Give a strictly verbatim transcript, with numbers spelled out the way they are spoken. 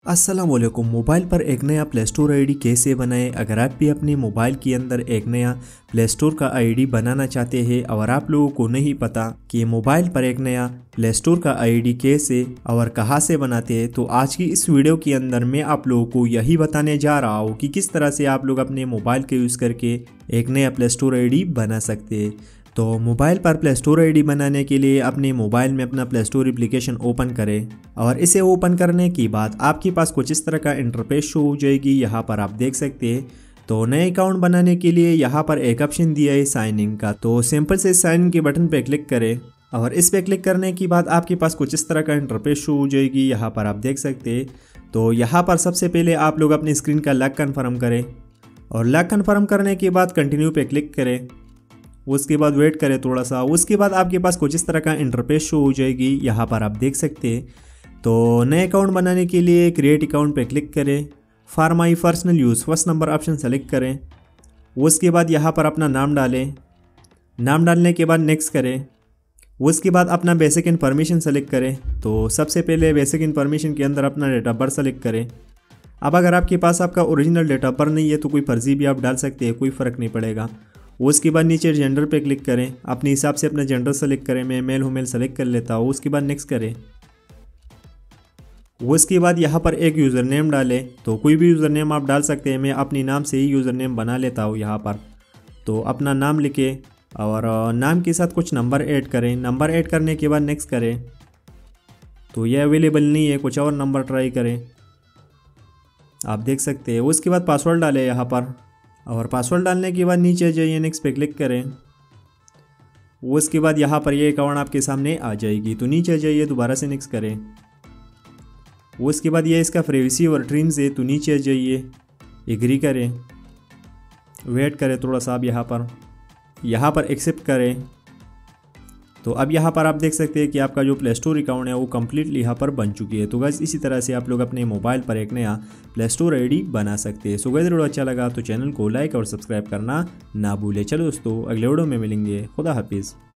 अस्सलामुअलैकुम। मोबाइल पर एक नया प्ले स्टोर आईडी कैसे बनाएं। अगर आप भी अपने मोबाइल के अंदर एक नया प्ले स्टोर का आईडी बनाना चाहते हैं और आप लोगों को नहीं पता कि मोबाइल पर एक नया प्ले स्टोर का आईडी कैसे और कहां से बनाते हैं, तो आज की इस वीडियो के अंदर मैं आप लोगों को यही बताने जा रहा हूं कि किस तरह से आप लोग अपने मोबाइल के यूज़ करके एक नया प्ले स्टोर आईडी बना सकते हैं। तो मोबाइल पर प्ले स्टोर आईडी बनाने के लिए अपने मोबाइल में अपना प्ले स्टोर एप्लीकेशन ओपन करें और इसे ओपन करने के बाद आपके पास कुछ इस तरह का इंटरफेस शो हो जाएगी। यहाँ पर आप देख सकते हैं। तो नए अकाउंट बनाने के लिए यहाँ पर एक ऑप्शन दिया है साइन इन का। तो सिंपल से साइन इन के बटन पे क्लिक करें और इस पे क्लिक करने के बाद आपके पास कुछ इस तरह का इंटरफेस शो हो जाएगी। यहाँ पर आप देख सकते हैं। तो यहाँ पर सबसे पहले आप लोग अपनी स्क्रीन का लॉक कन्फर्म करें और लॉक कन्फर्म करने के बाद कंटिन्यू पे क्लिक करें। उसके बाद वेट करें थोड़ा सा। उसके बाद आपके पास कुछ इस तरह का इंटरफेस शो हो जाएगी। यहाँ पर आप देख सकते हैं। तो नए अकाउंट बनाने के लिए क्रिएट अकाउंट पे क्लिक करें। For my personal use first number option select करें। उसके बाद यहाँ पर अपना नाम डालें। नाम डालने के बाद नेक्स्ट करें। उसके बाद अपना बेसिक इन्फॉर्मेशन सेलेक्ट करें। तो सबसे पहले बेसिक इन्फॉर्मेशन के अंदर अपना डेट ऑफ बर्थ सेलेक्ट करें। अब अगर आपके पास आपका ओरिजिनल डेट ऑफ बर्थ नहीं है तो कोई फर्जी भी आप डाल सकते हैं, कोई फ़र्क नहीं पड़ेगा। उसके बाद नीचे जेंडर पे क्लिक करें। अपने हिसाब से अपना जेंडर सेलेक्ट करें। मैं मेल हूँ, मेल सेलेक्ट कर लेता हूँ। उसके बाद नेक्स्ट करें। उसके बाद यहाँ पर एक यूज़र नेम डालें। तो कोई भी यूज़र नेम आप डाल सकते हैं। मैं अपनी नाम से ही यूज़र नेम बना लेता हूँ यहाँ पर। तो अपना नाम लिखे और नाम के साथ कुछ नंबर ऐड करें। नंबर ऐड करने के बाद नेक्स्ट करें। तो ये अवेलेबल नहीं है, कुछ और नंबर ट्राई करें। आप देख सकते हैं। उसके बाद पासवर्ड डालें यहाँ पर और पासवर्ड डालने के बाद नीचे जाइए, नेक्स्ट पे क्लिक करें। उसके बाद यहाँ पर ये अकाउंट आपके सामने आ जाएगी। तो नीचे जाइए, दोबारा से नेक्स्ट करें। उसके बाद ये इसका प्राइवेसी और ट्रिम्स है, तो नीचे जाइए, एग्री करें, वेट करें थोड़ा सा। अब यहाँ पर यहाँ पर एक्सेप्ट करें। तो अब यहाँ पर आप देख सकते हैं कि आपका जो प्ले स्टोर अकाउंट है वो कम्प्लीटली यहाँ पर बन चुकी है। तो गाइस इसी तरह से आप लोग अपने मोबाइल पर एक नया प्ले स्टोर आईडी बना सकते हैं। सो गाइस वीडियो अच्छा लगा तो चैनल को लाइक और सब्सक्राइब करना ना भूलें। चलो दोस्तों, अगले वीडियो में मिलेंगे। खुदा हाफिज़।